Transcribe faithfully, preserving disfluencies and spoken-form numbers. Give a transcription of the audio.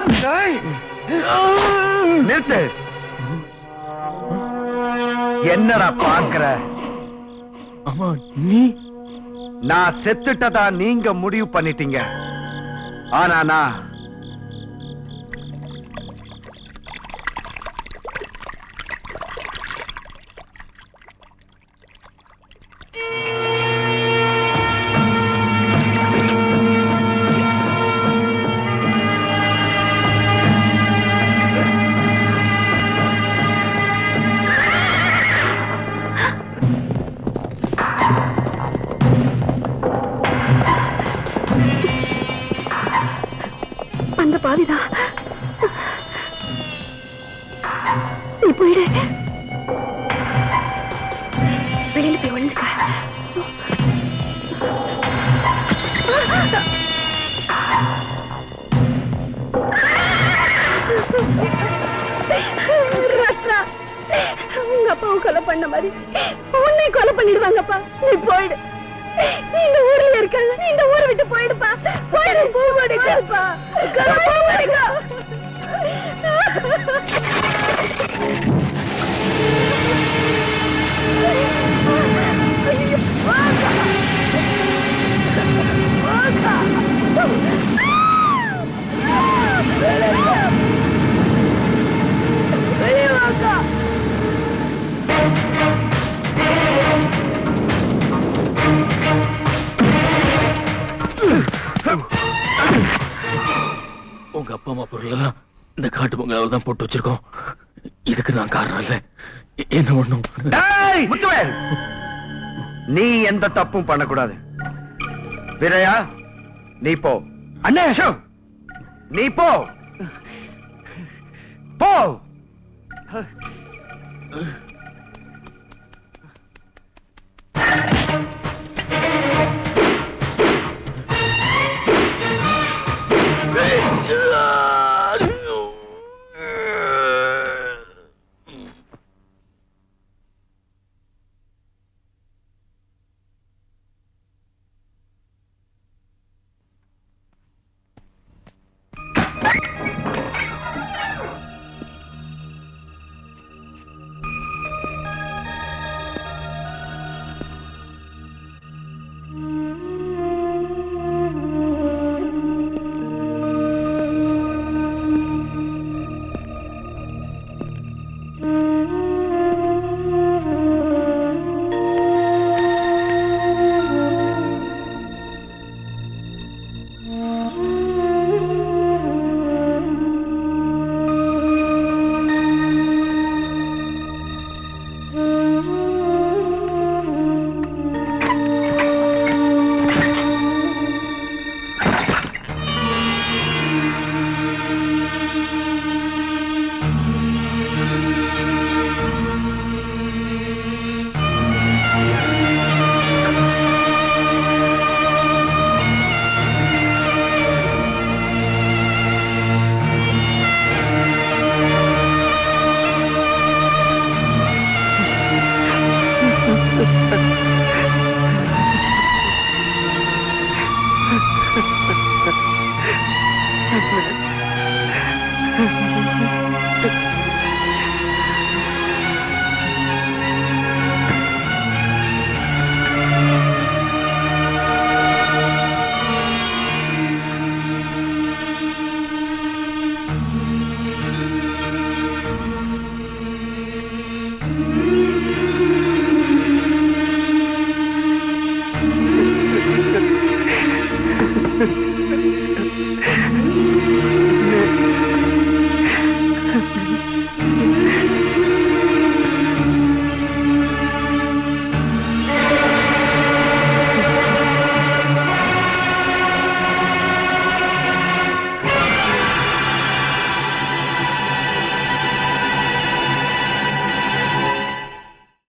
நிறுத்து. என்னடா பாக்குற? அம்மா நீ நான் செத்துட்டதா நீங்க முடிவு பண்ணிட்டீங்க. ஆனா நான் பாவிதான். நீ போயிடு. வெளியில போய் ஒழிஞ்சுக்க. உங்க அப்பாவை கொலை பண்ண மாதிரி உன்னை கொலை பண்ணிடுவாங்கப்பா. நீ போயிடு. இந்த ஊர்ல இருக்காங்க. இந்த ஊரை விட்டு போயிடுப்பா. போயிடு. போடுப்பா. உங்க அப்பா அம்மா பொருள் எல்லாம் இந்த காட்டு பொங்கலால தான் போட்டு வச்சிருக்கோம். இதுக்கு நான் காரணம் இல்ல. என்ன ஒண்ணும் நீ எந்த தப்பும் பண்ணக்கூடாது. வீரையா நீ போ. அண்ணே அசோக் நீ போ. போ.